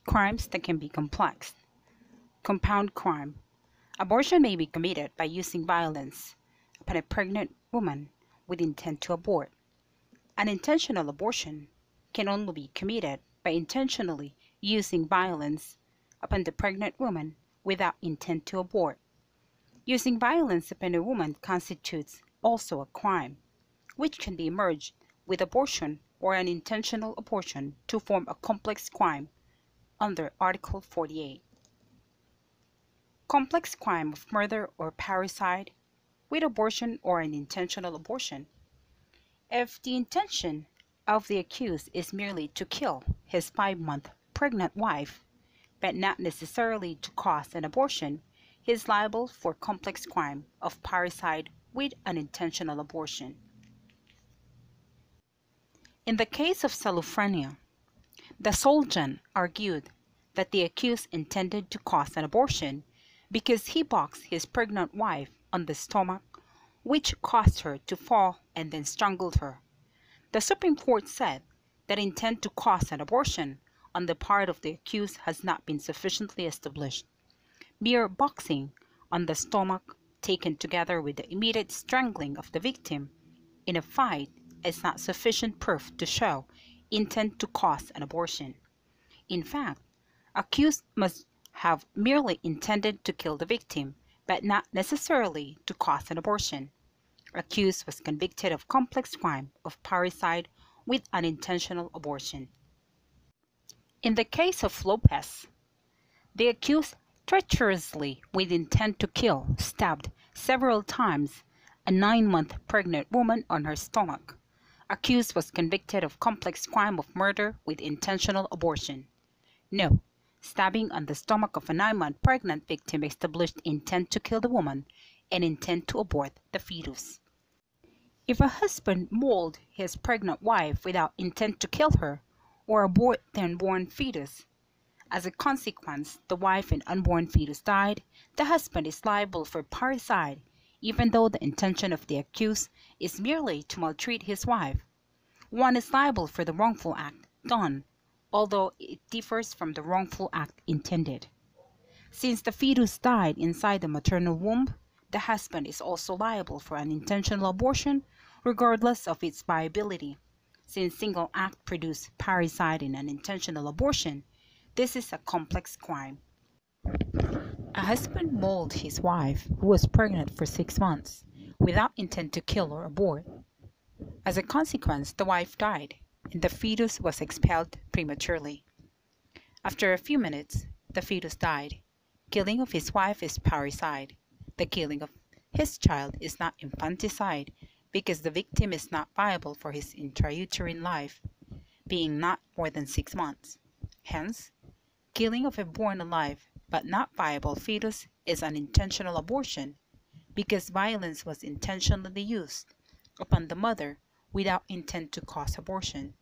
Crimes that can be complex. Compound crime. Abortion may be committed by using violence upon a pregnant woman with intent to abort. An intentional abortion can only be committed by intentionally using violence upon the pregnant woman without intent to abort. Using violence upon a woman constitutes also a crime, which can be merged with abortion or an intentional abortion to form a complex crime under Article 48. Complex crime of murder or parricide with abortion or an intentional abortion. If the intention of the accused is merely to kill his 5-month pregnant wife, but not necessarily to cause an abortion, he is liable for complex crime of parricide with an intentional abortion. In the case of Salufrenia, the Soljan argued that the accused intended to cause an abortion because he boxed his pregnant wife on the stomach, which caused her to fall and then strangled her. The Supreme Court said that intent to cause an abortion on the part of the accused has not been sufficiently established. Mere boxing on the stomach, taken together with the immediate strangling of the victim in a fight, is not sufficient proof to show intent to cause an abortion. In fact, accused must have merely intended to kill the victim, but not necessarily to cause an abortion. Accused was convicted of complex crime of parricide with unintentional abortion. In the case of Lopez, the accused treacherously, with intent to kill, stabbed several times a 9-month pregnant woman on her stomach. Accused was convicted of complex crime of murder with intentional abortion. No, stabbing on the stomach of a 9-month pregnant victim established intent to kill the woman and intent to abort the fetus. If a husband mauled his pregnant wife without intent to kill her or abort the unborn fetus, as a consequence the wife and unborn fetus died, the husband is liable for parricide even though the intention of the accused is merely to maltreat his wife. One is liable for the wrongful act done, although it differs from the wrongful act intended. Since the fetus died inside the maternal womb, the husband is also liable for an intentional abortion regardless of its viability. Since single act produced parricide in an intentional abortion, this is a complex crime. A husband mauled his wife, who was pregnant for 6 months, without intent to kill or abort. As a consequence, the wife died, and the fetus was expelled prematurely. After a few minutes, the fetus died. Killing of his wife is parricide. The killing of his child is not infanticide because the victim is not viable for his intrauterine life, being not more than 6 months. Hence, killing of a born alive but not viable fetus is an intentional abortion because violence was intentionally used upon the mother without intent to cause abortion.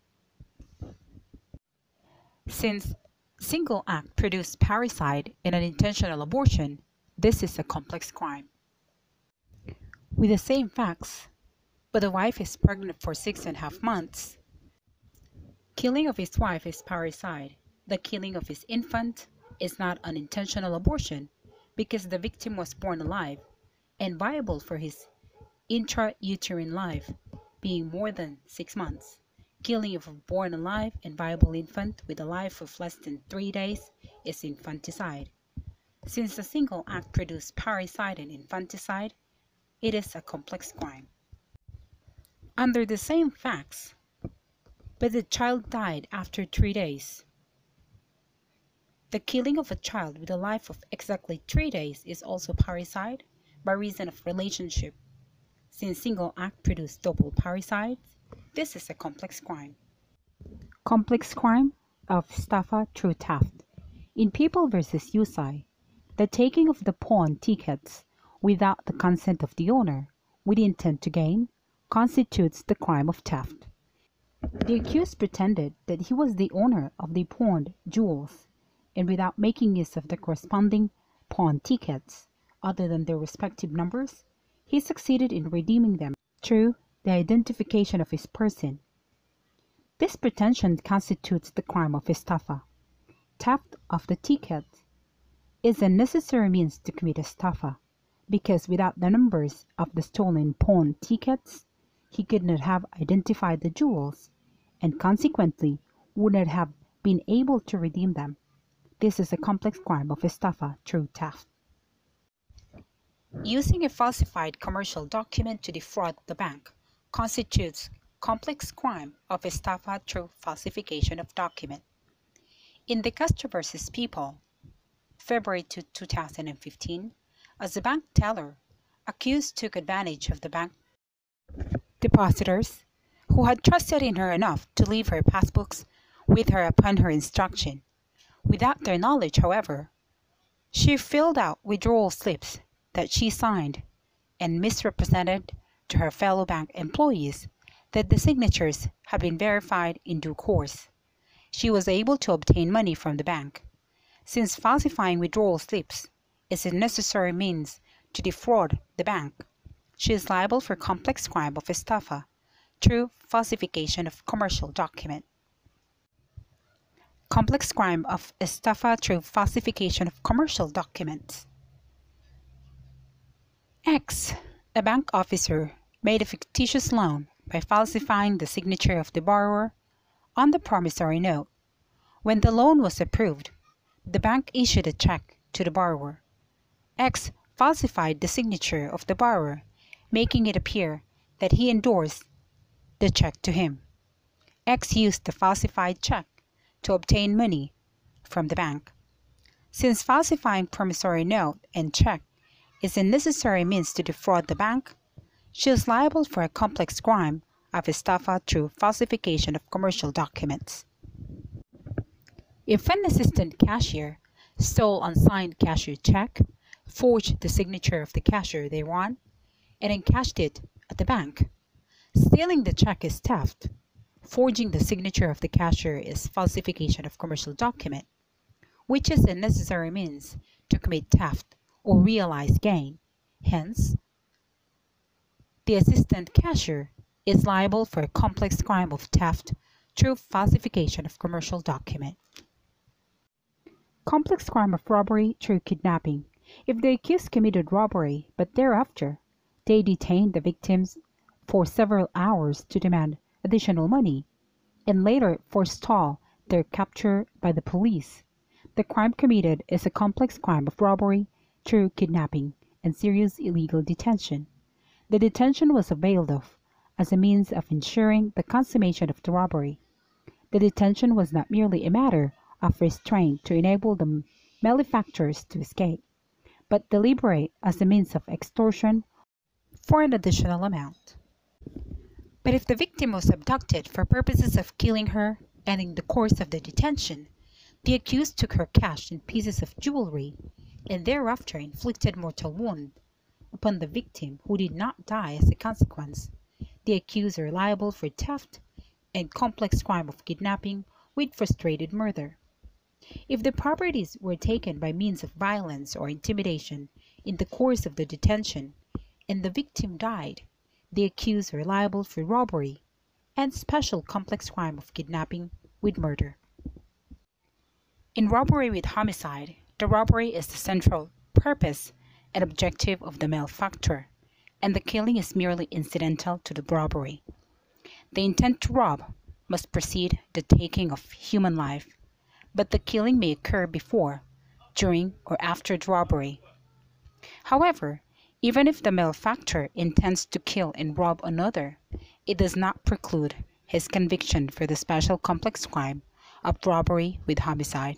Since single act produced parricide in an intentional abortion, this is a complex crime. With the same facts, but the wife is pregnant for 6.5 months, killing of his wife is parricide. The killing of his infant is not an intentional abortion because the victim was born alive and viable for his intrauterine life, being more than 6 months. Killing of a born alive and viable infant with a life of less than 3 days is infanticide. Since the single act produced parricide and infanticide, it is a complex crime. Under the same facts, but the child died after 3 days. The killing of a child with a life of exactly 3 days is also parricide by reason of relationship. Since single act produced double parricide, this is a complex crime. Complex crime of estafa through theft. In People v. Yusai, the taking of the pawn tickets without the consent of the owner, with the intent to gain, constitutes the crime of theft. The accused pretended that he was the owner of the pawned jewels, and without making use of the corresponding pawn tickets, other than their respective numbers, he succeeded in redeeming them through the identification of his person. This pretension constitutes the crime of estafa. theft of the ticket is a necessary means to commit estafa, because without the numbers of the stolen pawn tickets, he could not have identified the jewels and consequently would not have been able to redeem them. This is a complex crime of estafa through theft. Using a falsified commercial document to defraud the bank constitutes complex crime of estafa through falsification of document. In the Castro versus People, February 2015, as a bank teller, accused took advantage of the bank depositors who had trusted in her enough to leave her passbooks with her upon her instruction. Without their knowledge, however, she filled out withdrawal slips that she signed and misrepresented to her fellow bank employees that the signatures had been verified in due course. She was able to obtain money from the bank. Since falsifying withdrawal slips is a necessary means to defraud the bank, she is liable for complex crime of estafa through falsification of commercial document. Complex crime of estafa through falsification of commercial documents. X, a bank officer, made a fictitious loan by falsifying the signature of the borrower on the promissory note. When the loan was approved, the bank issued a check to the borrower. X falsified the signature of the borrower, making it appear that he endorsed the check to him. X used the falsified check to obtain money from the bank. Since falsifying promissory note and check is a necessary means to defraud the bank, she is liable for a complex crime of estafa through falsification of commercial documents. If an assistant cashier stole unsigned cashier check, forged the signature of the cashier they want, and encashed it at the bank, stealing the check is theft. Forging the signature of the cashier is falsification of commercial document, which is a necessary means to commit theft or realize gain. Hence, the assistant cashier is liable for a complex crime of theft through falsification of commercial document. Complex crime of robbery through kidnapping. If the accused committed robbery, but thereafter they detained the victims for several hours to demand additional money, and later forestall their capture by the police, the crime committed is a complex crime of robbery through kidnapping and serious illegal detention. The detention was availed of as a means of ensuring the consummation of the robbery. The detention was not merely a matter of restraint to enable the malefactors to escape, but deliberate as a means of extortion for an additional amount. But if the victim was abducted for purposes of killing her, and in the course of the detention, the accused took her cash and pieces of jewelry, and thereafter inflicted mortal wound upon the victim who did not die as a consequence, the accused are liable for theft and complex crime of kidnapping with frustrated murder. If the properties were taken by means of violence or intimidation in the course of the detention, and the victim died, the accused are liable for robbery and special complex crime of kidnapping with murder. In robbery with homicide, the robbery is the central purpose and objective of the malefactor, and the killing is merely incidental to the robbery. The intent to rob must precede the taking of human life, but the killing may occur before, during, or after the robbery. However, even if the malefactor intends to kill and rob another, it does not preclude his conviction for the special complex crime of robbery with homicide.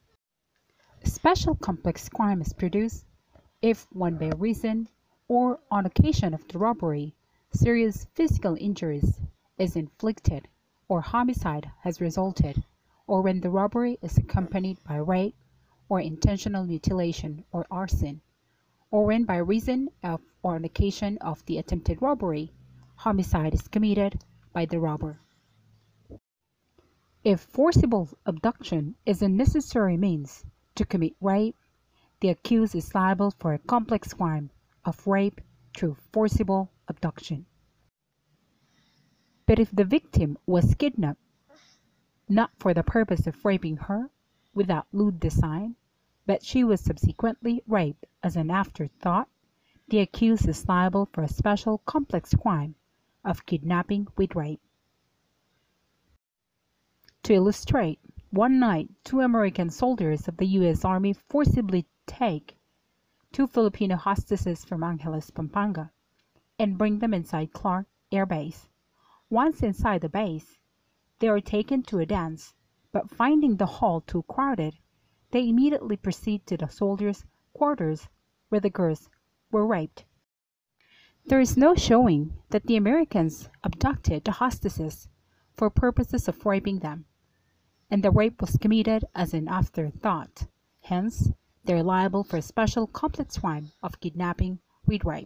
Special complex crime is produced if, one by reason or on occasion of the robbery, serious physical injuries is inflicted or homicide has resulted, or when the robbery is accompanied by rape or intentional mutilation or arson, or when by reason of or on occasion of the attempted robbery, homicide is committed by the robber. If forcible abduction is a necessary means to commit rape, the accused is liable for a complex crime of rape through forcible abduction. But if the victim was kidnapped, not for the purpose of raping her, without lewd design, but she was subsequently raped as an afterthought, the accused is liable for a special complex crime of kidnapping with rape. To illustrate, one night, two American soldiers of the U.S. Army forcibly take two Filipino hostesses from Angeles, Pampanga, and bring them inside Clark Air Base. Once inside the base, they are taken to a dance, but finding the hall too crowded, they immediately proceed to the soldiers' quarters where the girls were raped. There is no showing that the Americans abducted the hostesses for purposes of raping them, and the rape was committed as an afterthought. Hence, they are liable for a special complex crime of kidnapping with rape.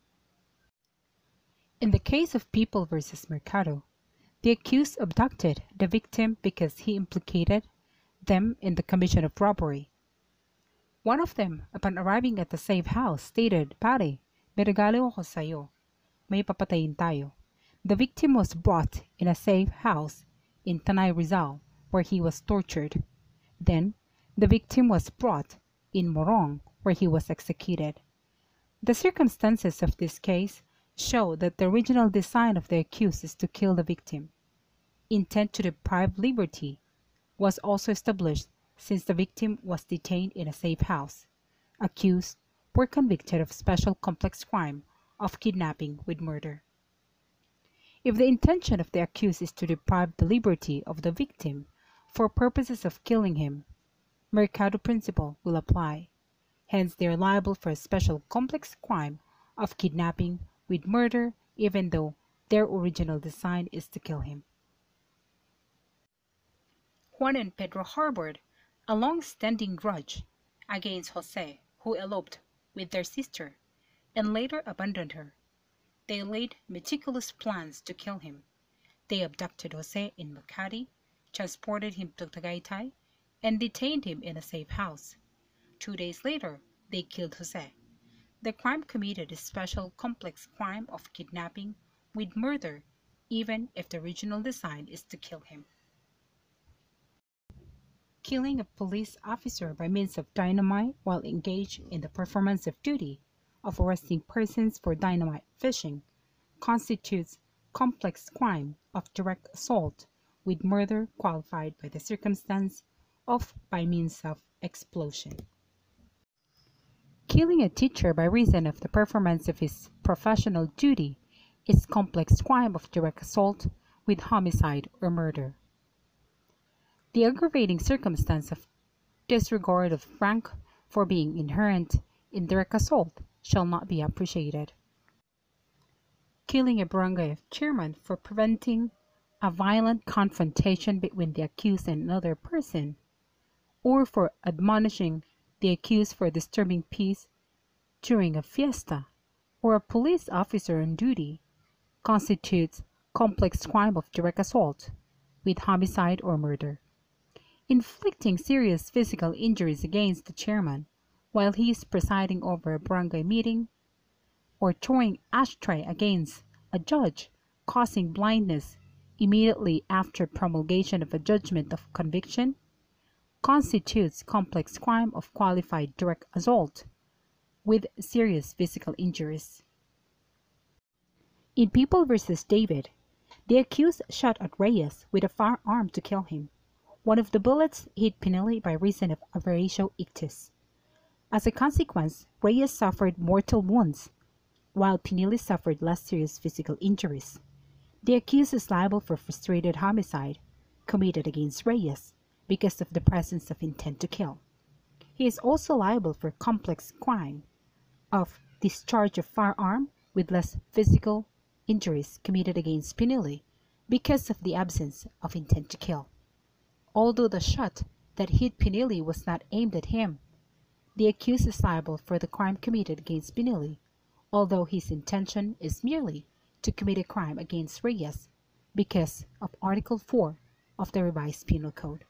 In the case of People versus Mercado, the accused abducted the victim because he implicated them in the commission of robbery. One of them, upon arriving at the safe house, stated, "Pare, may regalo ako sa'yo. May papatayin tayo." The victim was brought in a safe house in Tanay, Rizal, where he was tortured. Then, the victim was brought in Morong, where he was executed. The circumstances of this case show that the original design of the accused is to kill the victim. Intent to deprive liberty was also established since the victim was detained in a safe house. Accused were convicted of special complex crime of kidnapping with murder. If the intention of the accused is to deprive the liberty of the victim for purposes of killing him, Mercado principle will apply. Hence, they are liable for a special complex crime of kidnapping with murder, even though their original design is to kill him. Juan and Pedro harbored a long-standing grudge against Jose, who eloped with their sister and later abandoned her. They laid meticulous plans to kill him. They abducted Jose in Makati, transported him to Tagaytay, and detained him in a safe house. 2 days later, they killed Jose. The crime committed is special complex crime of kidnapping with murder, even if the original design is to kill him. Killing a police officer by means of dynamite while engaged in the performance of duty of arresting persons for dynamite fishing constitutes complex crime of direct assault with murder qualified by the circumstance of by means of explosion. Killing a teacher by reason of the performance of his professional duty is complex crime of direct assault with homicide or murder. The aggravating circumstance of disregard of rank for being inherent in direct assault shall not be appreciated. Killing a barangay chairman for preventing a violent confrontation between the accused and another person, or for admonishing the accused for disturbing peace during a fiesta, or a police officer on duty, constitutes complex crime of direct assault with homicide or murder. Inflicting serious physical injuries against the chairman while he is presiding over a barangay meeting, or throwing ashtray against a judge, causing blindness immediately after promulgation of a judgment of conviction, constitutes complex crime of qualified direct assault with serious physical injuries. In People versus David, the accused shot at Reyes with a firearm to kill him. One of the bullets hit Pinelli by reason of avaricio ictus. As a consequence, Reyes suffered mortal wounds, while Pinelli suffered less serious physical injuries. The accused is liable for frustrated homicide committed against Reyes because of the presence of intent to kill. He is also liable for complex crime of discharge of firearm with less physical injuries committed against Pinelli because of the absence of intent to kill. Although the shot that hit Pinelli was not aimed at him, the accused is liable for the crime committed against Pinelli, although his intention is merely to commit a crime against Reyes because of Article 4 of the Revised Penal Code.